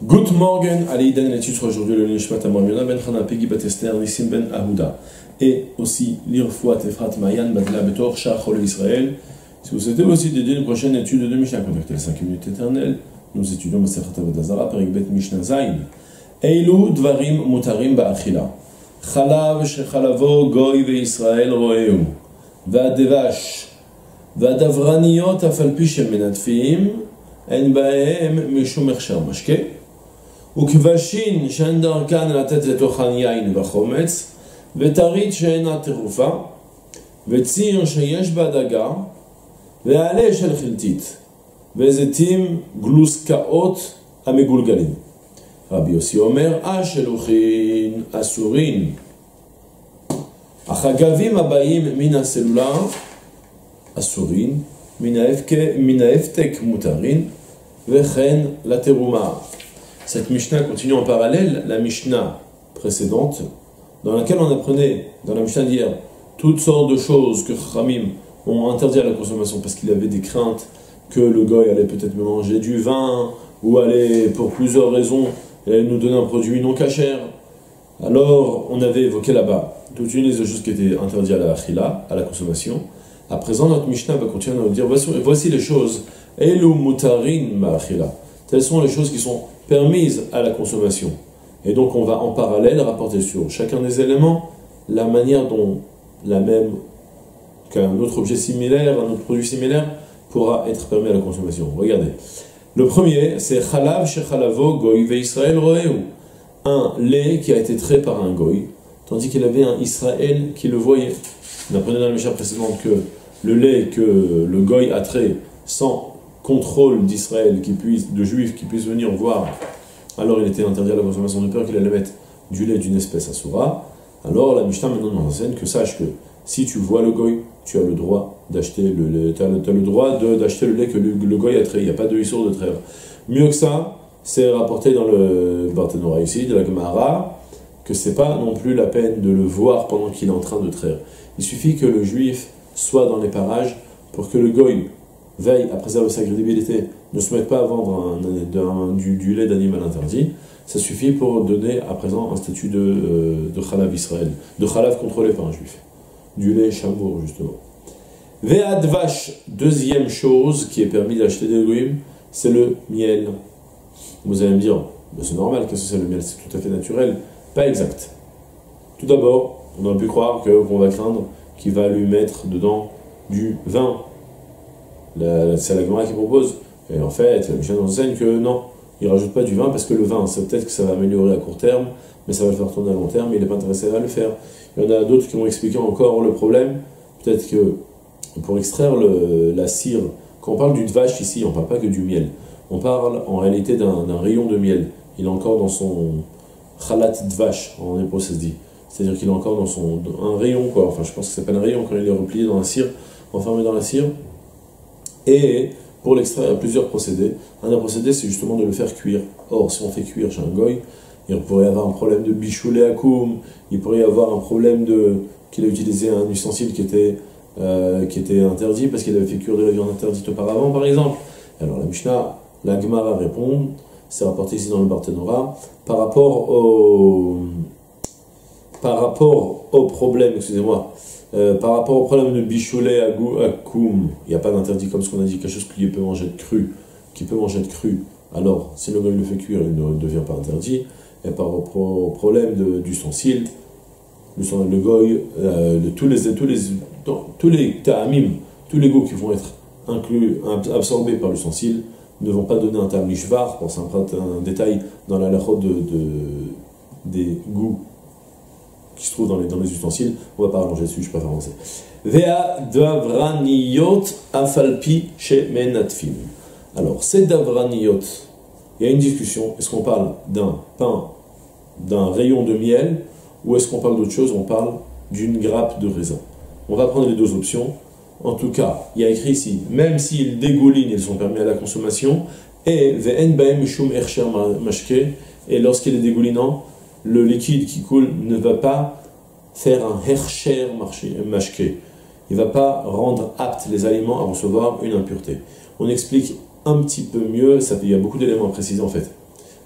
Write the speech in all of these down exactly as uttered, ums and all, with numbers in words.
Good morning, Alidan, l'étude sur aujourd'hui le Nishmat Amramiona ben Chana Pegi Batester Nissim ben Ahuda et aussi l'Irfouat Efrat Mayan Badla Betor Shachol Israël. Si vous souhaitez aussi dédier une prochaine étude de Mishnah, contactez les cinq minutes éternelles. Nous étudions Masechet Avodah Zarah, Perek Bet Mishnah Zayin. Eilu Dvarim Mutarim Ba'achila. Chalav Shechalavo Goy ve'Israël Roeu. Va'devash. Va'davraniyot Afalpi Shemenatfim. En Bahem Mishum Echsher Mashke. וכבשין שאין דרכן לתת לתוכן יין וחומץ, וטרית שאינה טירופה, וציר שיש בה דגה, ועלה של חלטית, וזיתים גלוסקאות המגולגלים. רבי יוסי אומר, השלוחין אסורין. אך הגבים הבאים מן הסלולה אסורין, מן ההפתק מותרין, וכן לתרומה. Cette Mishnah continue en parallèle la Mishnah précédente, dans laquelle on apprenait, dans la Mishnah d'hier, toutes sortes de choses que Khamim ont interdit à la consommation parce qu'il y avait des craintes que le goy allait peut-être manger du vin, ou allait, pour plusieurs raisons, allait nous donner un produit non cachère. Alors, on avait évoqué là-bas toute une liste de choses qui étaient interdites à la achila, à la consommation. À présent, notre Mishnah va continuer à nous dire, voici, voici les choses, Elu mutarin ma'achila. Telles sont les choses qui sont permises à la consommation. Et donc on va en parallèle rapporter sur chacun des éléments la manière dont la même, qu'un autre objet similaire, un autre produit similaire pourra être permis à la consommation. Regardez. Le premier, c'est Chalav Shechalavo Goy ve'Israël Roeu. Un lait qui a été trait par un goy, tandis qu'il avait un Israël qui le voyait. On apprenait dans la Mishnah précédente que le lait que le goy a trait sans contrôle d'Israël, qui puisse, de juifs qui puissent venir voir, alors il était interdit à la consommation de peur qu'il allait mettre du lait d'une espèce assoura. Alors la Mishnah maintenant nous enseigne que sache que si tu vois le goy, tu as le droit d'acheter le lait, tu as le, tu as le droit de, d'acheter le lait que le, le goy a trait, il n'y a pas de issour de trêve. Mieux que ça, c'est rapporté dans le Barthénora ici, de la Gemara, que c'est pas non plus la peine de le voir pendant qu'il est en train de traire. Il suffit que le juif soit dans les parages pour que le goy veille à préserver sa crédibilité, ne se mette pas à vendre un, un, un, du, du lait d'animal interdit, ça suffit pour donner à présent un statut de, euh, de Chalav Israël, de Chalav contrôlé par un juif, du lait chamour justement. Ve'advash, deuxième chose qui est permis d'acheter des goyim, c'est le miel. Vous allez me dire, ben c'est normal, qu'est-ce que c'est le miel, c'est tout à fait naturel, pas exact. Tout d'abord, on aurait pu croire que, qu'on va craindre qu'il va lui mettre dedans du vin. La, c'est la Gemara qui propose, et en fait, la Mishnah nous enseigne que non, il ne rajoute pas du vin parce que le vin, c'est peut-être que ça va améliorer à court terme, mais ça va le faire tourner à long terme, et il n'est pas intéressé à le faire. Il y en a d'autres qui vont expliquer encore le problème, peut-être que pour extraire le, la cire, quand on parle du dvash ici, on ne parle pas que du miel, on parle en réalité d'un, d'un rayon de miel. Il est encore dans son chalat dvash, en hébreu ça se dit, c'est-à-dire qu'il est encore dans son un rayon, quoi. Enfin je pense que ça s'appelle un rayon quand il est replié dans la cire, enfermé dans la cire. Et pour l'extraire, il y a plusieurs procédés. Un des procédés, c'est justement de le faire cuire. Or, si on fait cuire chez un goy, il pourrait y avoir un problème de bichoulé akoum, il pourrait y avoir un problème de qu'il a utilisé un ustensile qui était, euh, qui était interdit parce qu'il avait fait cuire de la viande interdite auparavant, par exemple. Alors la Mishnah, la Gemara répond, c'est rapporté ici dans le Barthénora, par rapport au, par rapport au problème, excusez-moi, Euh, par rapport au problème de bichoulet à koum, il n'y a pas d'interdit comme ce qu'on a dit, quelque chose qui peut manger de cru, qui peut manger de cru. Alors, si le goy le fait cuire, il ne devient pas interdit. Et par rapport au problème de, d'ustensile, le goy, euh, de tous les tous les tous les ta'amim, tous les goûts qui vont être inclus, absorbés par l'ustensile, ne vont pas donner un ta'am lishvar. Pour un, un détail dans la lachot de, de des goûts qui se trouve dans les, dans les ustensiles, on va pas rallonger dessus, je préfère avancer. Vea davraniyot afalpi shemenatfim. Alors, ces davraniyot, il y a une discussion, est-ce qu'on parle d'un pain, d'un rayon de miel, ou est-ce qu'on parle d'autre chose, on parle d'une grappe de raisin. On va prendre les deux options. En tout cas, il y a écrit ici, même s'ils dégoulinent, ils sont permis à la consommation, et ve'en baem mishum ercher mashke, et lorsqu'il est dégoulinant, le liquide qui coule ne va pas faire un hersher mashke. Il ne va pas rendre aptes les aliments à recevoir une impureté. On explique un petit peu mieux, ça, il y a beaucoup d'éléments à préciser en fait.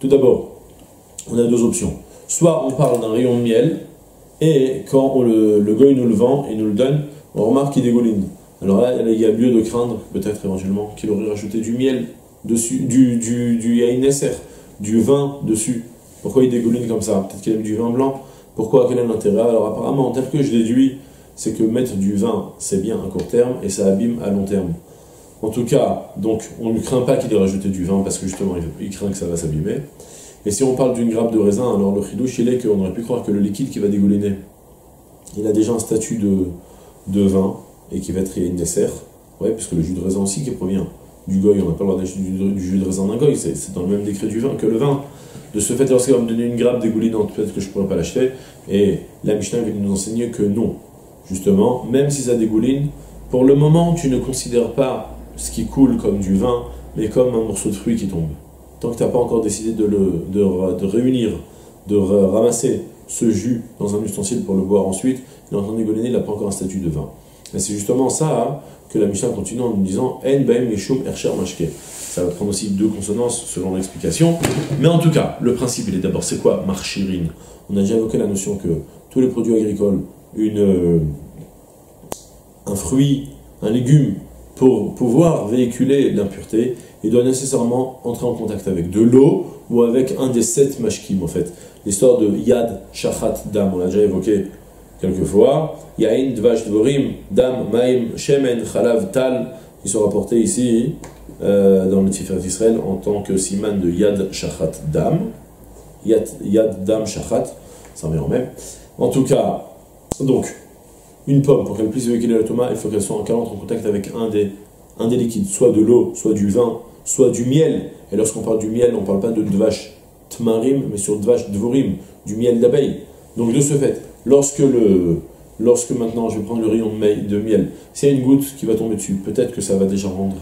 Tout d'abord, on a deux options. Soit on parle d'un rayon de miel, et quand on le, le goy nous le vend et nous le donne, on remarque qu'il dégouline. Alors là, il y a lieu de craindre, peut-être éventuellement, qu'il aurait rajouté du miel dessus, du, du, du yaïnesser, du vin dessus. Pourquoi il dégouline comme ça? Peut-être qu'il a mis du vin blanc. Pourquoi? Quel est l'intérêt? Alors apparemment, tel que je déduis, c'est que mettre du vin, c'est bien à court terme et ça abîme à long terme. En tout cas, donc, on ne craint pas qu'il ait rajouté du vin parce que justement, il, il craint que ça va s'abîmer. Et si on parle d'une grappe de raisin, alors le chidouche, il est qu'on aurait pu croire que le liquide qui va dégouliner, il a déjà un statut de, de vin et qui va être une dessert. Ouais, puisque le jus de raisin aussi qui provient du goy, on n'a pas le droit d'acheter du, du jus de raisin d'un goy, c'est dans le même décret du vin que le vin. De ce fait, lorsqu'il va me donner une grappe dégoulinante, peut-être que je ne pourrais pas l'acheter. Et la Mishnah vient nous enseigner que non. Justement, même si ça dégouline, pour le moment, tu ne considères pas ce qui coule comme du vin, mais comme un morceau de fruit qui tombe. Tant que tu n'as pas encore décidé de, le, de, de réunir, de ramasser ce jus dans un ustensile pour le boire ensuite, il est en train de dégouliner, il n'a pas encore un statut de vin. Et c'est justement ça hein, que la Mishnah continue en nous disant En baem mishum ercher mashke. Ça va prendre aussi deux consonances selon l'explication. Mais en tout cas, le principe, il est d'abord, c'est quoi marchirine? On a déjà évoqué la notion que tous les produits agricoles, une, euh, un fruit, un légume, pour pouvoir véhiculer l'impureté, il doit nécessairement entrer en contact avec de l'eau ou avec un des sept mashkim en fait. L'histoire de Yad, Shachat, Dam, on l'a déjà évoqué quelques fois. Yain, Dvash, Dvorim, Dam, Maim, Shemen, Chalav, Tal, qui sont rapportés ici euh, dans le Tiferet d'Israël en tant que siman de Yad, Shachat, Dam. Yad, Yad Dam, Shachat, ça revient en même. En tout cas, donc, une pomme, pour qu'elle puisse véhiculer la tomate, il faut qu'elle soit en entre en contact avec un des, un des liquides, soit de l'eau, soit du vin, soit du miel. Et lorsqu'on parle du miel, on ne parle pas de dvash tmarim, mais sur dvash dvorim, du miel d'abeille. Donc de ce fait, lorsque, le, lorsque maintenant je vais prendre le rayon de, de miel, s'il y a une goutte qui va tomber dessus, peut-être que ça va déjà rendre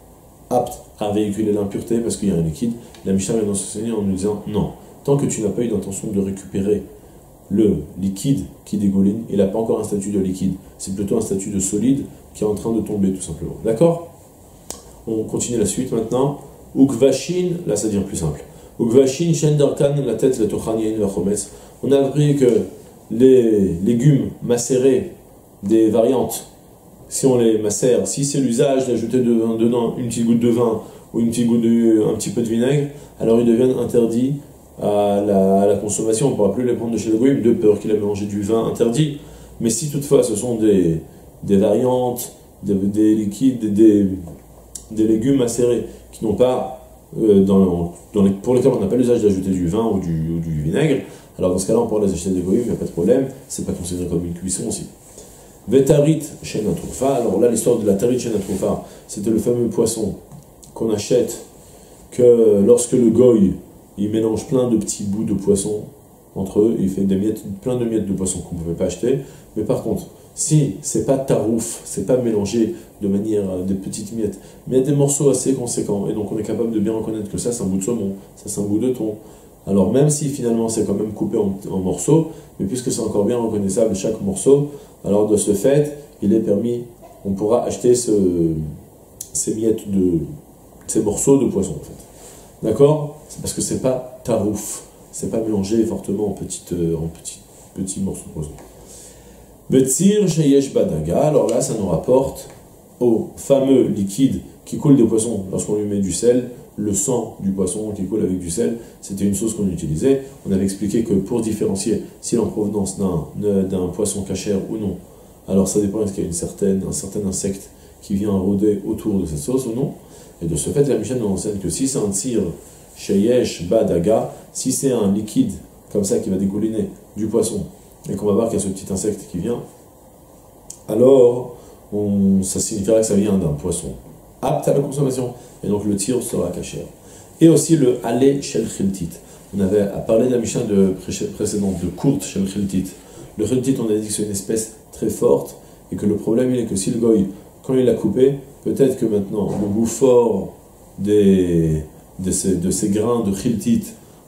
apte à véhiculer l'impureté parce qu'il y a un liquide. La Mishnah vient d'enseigner en nous disant non, tant que tu n'as pas eu d'intention de récupérer le liquide qui dégouline, il n'a pas encore un statut de liquide, c'est plutôt un statut de solide qui est en train de tomber tout simplement. D'accord? On continue la suite maintenant. Ukvashin, là ça devient plus simple. Ukvashin, shendarkan, la tête, la tochan, yain, vachometz. On a appris que les légumes macérés des variantes, si on les macère, si c'est l'usage d'ajouter dedans une petite goutte de vin ou une petite goutte de, un petit peu de vinaigre, alors ils deviennent interdits à la, à la consommation. On ne pourra plus les prendre de chez le goïm de peur qu'il a mélangé du vin interdit. Mais si toutefois ce sont des, des variantes, des, des liquides, des, des légumes macérés qui n'ont pas, euh, dans, dans les, pour lesquels on n'a pas l'usage d'ajouter du vin ou du, ou du vinaigre, alors dans ce cas-là on pourra les acheter des goïm, il n'y a pas de problème, c'est pas considéré comme une cuisson aussi. Vetarit shenatrufa, alors là l'histoire de la tarit shenatrufa, c'était le fameux poisson qu'on achète que lorsque le goy il mélange plein de petits bouts de poisson entre eux, il fait des miettes, plein de miettes de poisson qu'on ne pouvait pas acheter. Mais par contre, si c'est pas tarouf, c'est pas mélangé de manière euh, des petites miettes, mais il y a des morceaux assez conséquents, et donc on est capable de bien reconnaître que ça c'est un bout de saumon, ça c'est un bout de thon. Alors même si finalement c'est quand même coupé en, en morceaux, mais puisque c'est encore bien reconnaissable chaque morceau, alors de ce fait, il est permis, on pourra acheter ce, ces miettes de, ces morceaux de poisson en fait. D'accord? C'est parce que c'est pas tarouf, c'est pas mélangé fortement en, petites, euh, en petits, petits morceaux de poisson. Betzir sheyesh badaga, alors là ça nous rapporte au fameux liquide qui coule des poissons lorsqu'on lui met du sel, le sang du poisson qui coule avec du sel, c'était une sauce qu'on utilisait. On avait expliqué que pour différencier s'il est en provenance d'un, d'un poisson cachère ou non, alors ça dépend est-ce qu'il y a une certaine, un certain insecte qui vient rôder autour de cette sauce ou non. Et de ce fait, la Mishnah nous enseigne que si c'est un tzir sheyesh badaga, si c'est un liquide comme ça qui va dégouliner du poisson, et qu'on va voir qu'il y a ce petit insecte qui vient, alors on, ça signifiera que ça vient d'un poisson apte à la consommation, et donc le tir sera caché. Et aussi le ale shel chiltit. On avait parlé de la Mishnah de précédente, de courte shel chiltit. Le chiltit, on a dit que c'est une espèce très forte, et que le problème il est que si le goy, quand il l'a coupé, peut-être que maintenant le goût fort des, de, ces, de ces grains de chiltit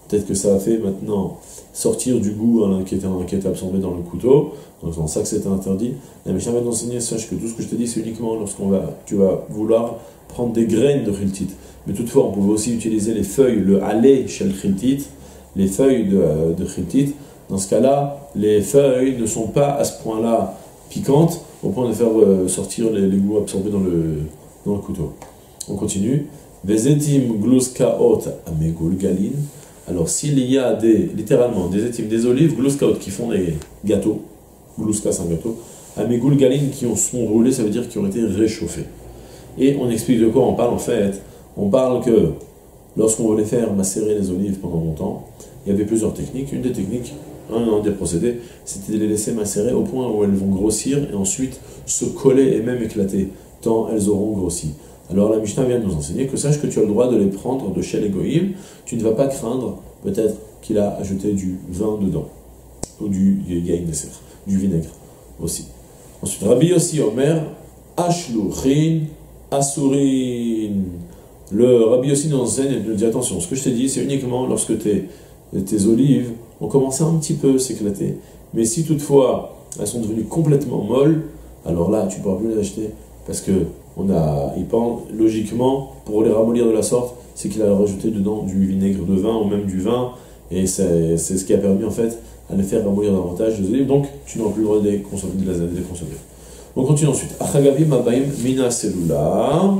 peut-être que ça a fait maintenant sortir du goût hein, qui, était, qui était absorbé dans le couteau, donc c'est pour ça que c'était interdit. La Mishnah va t'enseigner, sache que tout ce que je te dis, c'est uniquement lorsqu'on va, tu vas vouloir prendre des graines de khiltit. Mais toutefois, on pouvait aussi utiliser les feuilles, le halé chez le khiltit, les feuilles de, euh, de khiltit. Dans ce cas-là, les feuilles ne sont pas à ce point-là piquantes, au point de faire euh, sortir les, les goûts absorbés dans le, dans le couteau. On continue. Vezetim gluskaot amegul galin. Alors, s'il y a des, littéralement, des étimes, des olives gluskaot qui font des gâteaux, gluska c'est un gâteau, amegul galin qui ont, sont roulés, ça veut dire qu'ils ont été réchauffés. Et on explique de quoi on parle en fait. On parle que lorsqu'on voulait faire macérer les olives pendant longtemps, il y avait plusieurs techniques. Une des techniques, un des procédés, c'était de les laisser macérer au point où elles vont grossir et ensuite se coller et même éclater, tant elles auront grossi. Alors la Mishnah vient de nous enseigner que sache que tu as le droit de les prendre de chez les goïms, tu ne vas pas craindre peut-être qu'il a ajouté du vin dedans, ou du yain neser, du vinaigre aussi. Ensuite, Rabbi aussi Omer, Ashluchin, Asurin. Le Rabbi aussi nous enseigne et nous dit attention, ce que je t'ai dit, c'est uniquement lorsque tes, tes olives ont commencé un petit peu à s'éclater. Mais si toutefois elles sont devenues complètement molles, alors là tu ne pourras plus les acheter parce que on a, il pense logiquement pour les ramollir de la sorte, c'est qu'il a rajouté dedans du vinaigre de vin ou même du vin et c'est ce qui a permis en fait à les faire ramollir davantage les olives. Donc tu n'auras plus le droit de les consommer. De les consommer. On continue ensuite. Achagavim abaim mina selula.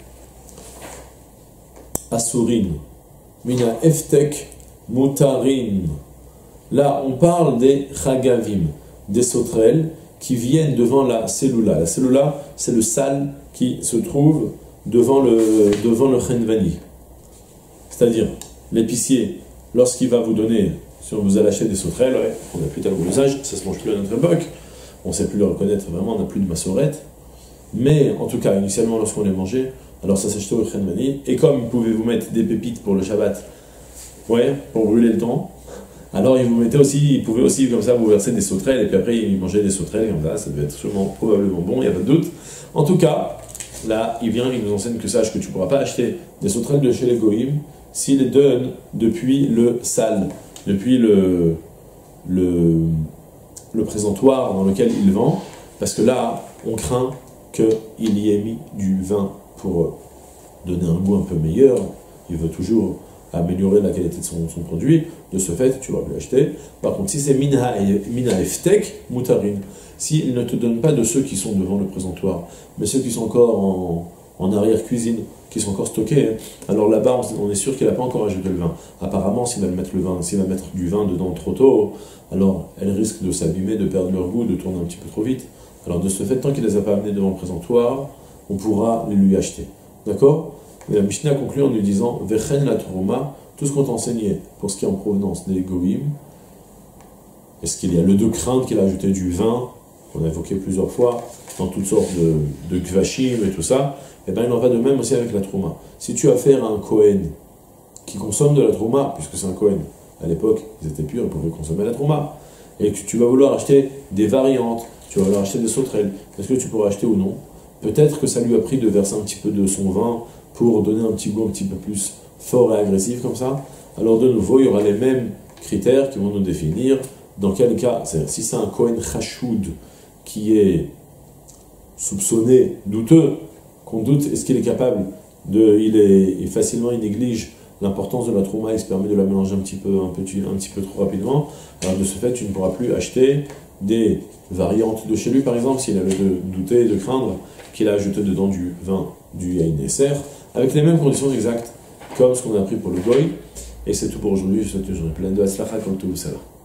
Asurin, mina eftek, mutarin. Là, on parle des chagavim, des sauterelles qui viennent devant la cellula. La cellula, c'est le sal qui se trouve devant le, devant le chenvani. C'est-à-dire, l'épicier, lorsqu'il va vous donner, si on vous a lâché des sauterelles, ouais, on n'a plus tel usage, ça se mange plus à notre époque, on ne sait plus le reconnaître vraiment, on n'a plus de massorette. Mais en tout cas, initialement, lorsqu'on les mangeait, alors ça s'achetait au chenvani, et comme il pouvait vous mettre des pépites pour le Shabbat, ouais, pour brûler le temps, alors il vous mettait aussi, il pouvait aussi comme ça vous verser des sauterelles, et puis après il mangeait des sauterelles comme ça, ça devait être sûrement, probablement bon, il n'y a pas de doute. En tout cas, là, il vient, il nous enseigne que sache que tu ne pourras pas acheter des sauterelles de chez les goïms s'ils les donnent depuis le sal, depuis le, le, le présentoir dans lequel il vend, parce que là, on craint qu'il y ait mis du vin pour donner un goût un peu meilleur. Il veut toujours améliorer la qualité de son, son produit. De ce fait, tu vas lui acheter. Par contre, si c'est mina, mina eftek, mutarin, s'il ne te donne pas de ceux qui sont devant le présentoir, mais ceux qui sont encore en, en arrière-cuisine, qui sont encore stockés, hein, alors là-bas, on, on est sûr qu'il n'a pas encore ajouté le vin. Apparemment, s'il va mettre le vin, s'il va mettre du vin dedans trop tôt, alors elles risquent de s'abîmer, de perdre leur goût, de tourner un petit peu trop vite. Alors de ce fait, tant qu'il ne les a pas amenés devant le présentoir, on pourra les lui acheter. D'accord? Mais la Mishnah conclut en lui disant Vechen la trouma, tout ce qu'on t'a enseigné pour ce qui est en provenance des goïm, est-ce qu'il y a le de crainte qu'il a ajouté du vin, qu'on a évoqué plusieurs fois, dans toutes sortes de, de kvashim et tout ça, et bien il en va de même aussi avec la trouma. Si tu as affaire à un Kohen qui consomme de la trouma, puisque c'est un Kohen, à l'époque ils étaient purs, ils pouvaient consommer la trouma, et que tu vas vouloir acheter des variantes, tu vas vouloir acheter des sauterelles, est-ce que tu pourras acheter ou non? Peut-être que ça lui a pris de verser un petit peu de son vin pour donner un petit goût un petit peu plus fort et agressif comme ça. Alors de nouveau, il y aura les mêmes critères qui vont nous définir dans quel cas, c'est-à-dire si c'est un Kohen Chachoud qui est soupçonné, douteux, qu'on doute, est-ce qu'il est capable de, il est il facilement, il néglige l'importance de la trouma, il se permet de la mélanger un petit peu, un petit, un petit peu trop rapidement, alors de ce fait, tu ne pourras plus acheter des variantes de chez lui, par exemple, s'il avait de douter, de craindre qu'il a ajouté dedans du vin, du yain neser, avec les mêmes conditions exactes comme ce qu'on a appris pour le goy. Et c'est tout pour aujourd'hui. Je souhaite une journée pleine de hatzlacha comme tout, ça va.